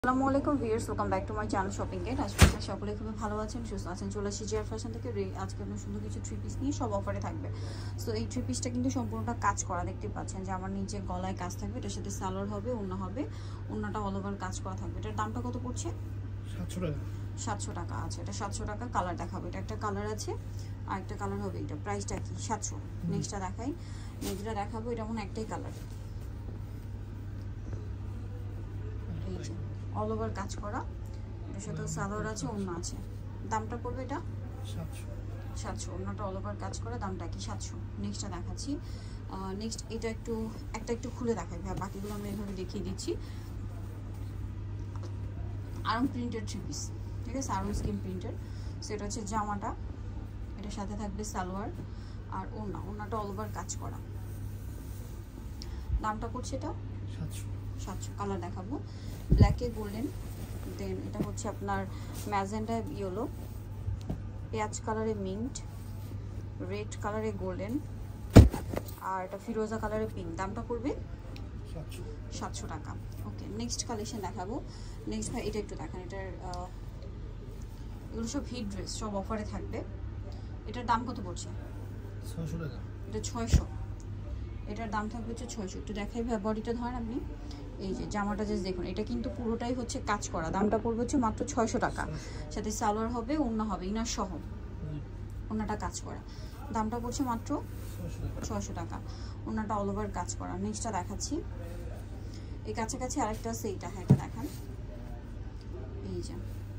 আসসালামু আলাইকুম viewers, welcome back to my channel shopping guide. আজকে সকলে খুবই ভালো আছেন, সুস্থ আছেন। চলে আসি জিআর ফ্যাশন থেকে আজকে আপনার সুন্দর কিছু থ্রি পিস নিয়ে সব অফারে থাকবে। সো এই থ্রি পিসটা কিন্তু সম্পূর্ণটা কাজ করা, দেখতে পাচ্ছেন যে আমার নিচে গলায় কাজ থাকবে, এটার সাথে সালোয়ার হবে, ওড়না হবে, ওড়নাটা অল ওভার কাজ করা থাকবে। এটার দামটা কত পড়ছে? 700 টাকা। 700 টাকা আছে। এটা 700 টাকা। কালার দেখাবো, এটা একটা কালার আছে আর একটা কালার হবে। এটা প্রাইসটা কি? 700। নেক্সটটা দেখাই, নেক্সটটা দেখাবো। এটা মনে একটাই কালার, এই যে অল ওভার কাজ করা, এটার সাথে সালোয়ার আছে, ওড়না আছে। দামটা পড়বে এটা 700। ওড়নাটা অল ওভার কাজ করা, দামটা কি? 700। নেক্সটটা দেখাচ্ছি। নেক্সট এটা একটু খুলে দেখাই ভাই, বাকিগুলো আমরা এভাবে দেখিয়ে দিচ্ছি। আরং প্রিন্টেড থ্রি পিস, ঠিক আছে, আরং স্কিন প্রিন্টেড। সেটা হচ্ছে জামাটা, এটার সাথে থাকবে সালোয়ার আর ওড়নাটা অল ওভার কাজ করা। দামটা পড়ছে এটা 700। কালার দেখাবো, ব্ল্যাকে গোল্ডেন, দেন এটা হচ্ছে আপনার ম্যাজেন্ডা ইয়েলো, পেঁয়াজ কালারে মিন্ট, রেড কালারে গোল্ডেন, আর এটা ফিরোজা কালারে পিঙ্ক। দামটা পড়বে 700 টাকা। ওকে, নেক্সট কালেকশন দেখাবো। নেক্সট ভাই এটা একটু দেখান। এটার এগুলো সব হিট ড্রেস, সব অফারে থাকবে। এটার দাম কত পড়ছে? 600 টাকা। এটা 600। এটার দাম থাকবে হচ্ছে 600। একটু দেখাই ভাই, বডিটা ধরেন আপনি। এই যে জামাটা জাস্ট দেখুন, এটা কিন্তু পুরোটাই হচ্ছে কাজ করা। দামটা পড়বে হচ্ছে মাত্র 600 টাকা। সাথে সালোয়ার হবে, ওড়না হবে, ইনার সহ, ওড়নাটা কাজ করা। দামটা পড়ছে মাত্র 600 টাকা। ওড়নাটা অল ওভার কাজ করা। নেক্সটটা দেখাচ্ছি, এই কাছাকাছি আরেকটা আছে, এইটা, হ্যাঁ এটা দেখান। এই যে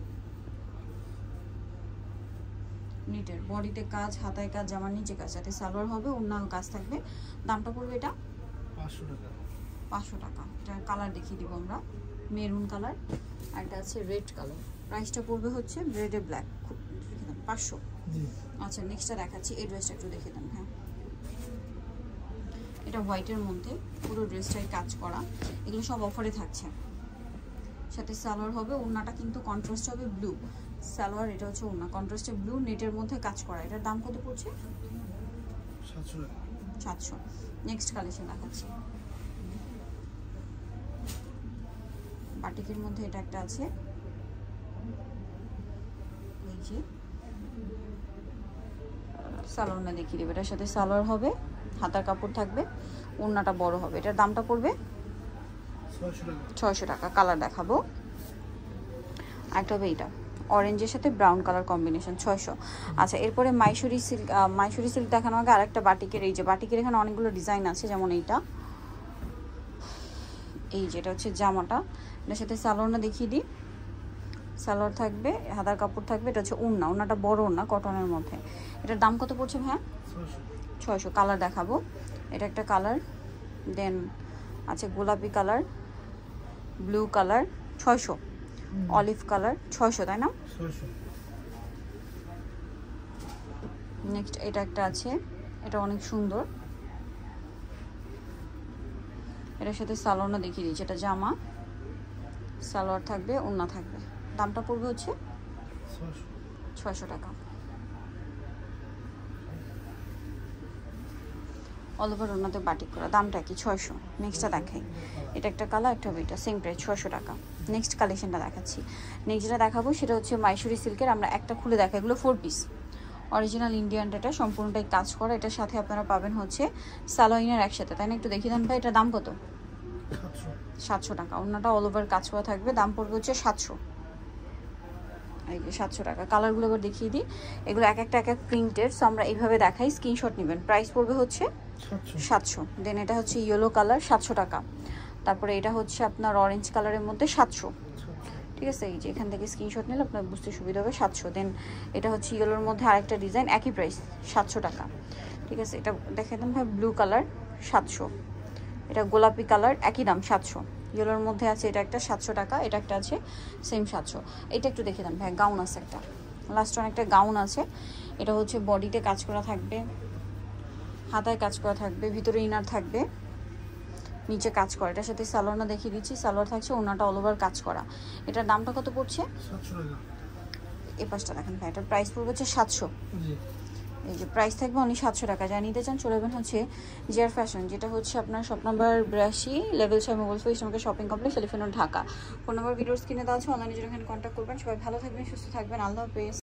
নিটের বডিতে কাজ, হাতায় কাজ, জামার নিচে কাজ, সাথে সালোয়ার হবে, ওড়নাও কাজ থাকবে। দামটা পড়বে এটা 500 টাকা। 500 টাকা। এটার কালার দেখিয়ে দিব আমরা, মেরুন কালার আর এটা আছে রেড কালার। প্রাইসটা পড়বে হচ্ছে রেড এ ব্ল্যাক, 500। আচ্ছা, নেক্সটটা দেখাচ্ছি। এই ড্রেসটা একটু দেখে দেন। হ্যাঁ, এটা হোয়াইটের মধ্যে পুরো ড্রেসটাই কাজ করা। এগুলো সব অফারে থাকছে। সাথে সালোয়ার হবে, ওড়নাটা কিন্তু কন্ট্রাস্ট হবে ব্লু সালোয়ার, এটা হচ্ছে ওড়না কন্ট্রাস্টে ব্লু, নেটের মধ্যে কাজ করা। এটার দাম কত পড়ছে? 700 টাকা। 700। নেক্সট কালেকশন দেখাচ্ছি, বাটিকের মধ্যে এটা একটা আছে, এই যে সালোয়ারটা দেখিয়ে দেবে। এটার সাথে সালোয়ার হবে, হাতার কাপড় থাকবে, ওড়নাটা বড় হবে। এটার দামটা পড়বে 600 টাকা। কালার দেখাবো, একটা হবে এইটা অরেঞ্জের সাথে ব্রাউন কালার কম্বিনেশন, 600। আচ্ছা, এরপরে মাইসুরি সিল্ক দেখানো আগে আরেকটা বাটিকের, এই যে বাটিকের এখানে অনেকগুলো ডিজাইন আছে, যেমন এইটা, এই যে এটা হচ্ছে জামাটা, এটার সাথে সালোয়ারটা দেখিয়ে দিই। সালোয়ার থাকবে, হাতার কাপড় থাকবে, এটা হচ্ছে ওড়নাটা বড় ওড়না কটনের মধ্যে। এটার দাম কত পড়ছে ভাইয়া? 600। কালার দেখাবো, এটা একটা কালার, দেন আছে গোলাপি colour, blue colour, 600। Olive colour, 600, তাই না? 600। নেক্সট এটা একটা আছে, এটা অনেক সুন্দর, এটার সাথে সালোয়ারটা দেখিয়ে দিচ্ছি। এটা জামা, সালোয়ার থাকবে, ওড়না থাকবে। দামটা পড়বে হচ্ছে 600 টাকা। অল ওভার ওড়নাতে বাটিক করা, দামটা কি? 600। নেক্সটটা দেখাই, এটা একটা কালার, একটা হবে এটা, সেম প্রাইস 600 টাকা। নেক্সট কালেকশনটা দেখাচ্ছি। নেক্সট যেটা দেখাবো সেটা হচ্ছে মাইসুরি সিল্কের, আমরা একটা খুলে দেখাই। এগুলো 4 পিস অরিজিনাল ইন্ডিয়ান, এটা সম্পূর্ণটাই কাজ করা। এটার সাথে আপনারা পাবেন হচ্ছে সালোয়ার একসাথে, তাই না? একটু দেখিয়ে দেন ভাই, এটার দাম কত? 700 টাকা। ওড়নাটা অল ওভার কাজ করা থাকবে, দাম পড়বে হচ্ছে 700। এই যে 700 টাকা। কালারগুলো আবার দেখিয়ে দিই, এগুলো এক একটা প্রিন্টের, সো আমরা এইভাবে দেখাই, স্ক্রিনশট নেবেন। প্রাইস পড়বে হচ্ছে 700। দেন এটা হচ্ছে ইয়েলো কালার, 700 টাকা। তারপরে এটা হচ্ছে আপনার অরেঞ্জ কালারের মধ্যে 700, ঠিক আছে? এই যে এখান থেকে স্ক্রিনশট নিলে আপনার বুঝতে সুবিধা হবে, 700। দেন এটা হচ্ছে ইয়েলোর মধ্যে আরেকটা ডিজাইন, একই প্রাইস, 700 টাকা, ঠিক আছে? এটা দেখে দেন ভাই, ব্লু কালার, 700। এটা গোলাপি কালার, একই দাম, 700। ইয়েলোর মধ্যে আছে এটা একটা, 700 টাকা। এটা একটা আছে সেম 700। এটা একটু দেখে দেন ভাই, গাউন আছে একটা, লাস্ট অনেকটা গাউন আছে। এটা হচ্ছে বডিতে কাজ করা থাকবে, হাতায় কাজ করা থাকবে, ভিতরে ইনার থাকবে, নিচে কাজ করা। এটার সাথে সালোয়ারটা দেখিয়ে দিচ্ছি, সালোয়ার থাকছে, ওড়নাটা অল ওভার কাজ করা। এটার দামটা কত পড়ছে? 700 টাকা। এই পাশটা দেখেন ভাই, এটার প্রাইস পড়বে হচ্ছে 700। এই যে প্রাইস থাকবে অনলি 700 টাকা। যা নিতে চান চলে যাবেন হচ্ছে জিয়ার ফ্যাশন, যেটা হচ্ছে আপনার shop number 82 level 6 mobile phone ইসলামকে shopping complex elephant road Dhaka. Phone number videos কিনে দেওয়া আছে, অনলাইনে জন্য এখানে কন্ট্যাক্ট করবেন। সবাই ভালো থাকবেন, সুস্থ থাকবেন, আল্লাহ হাফেজ।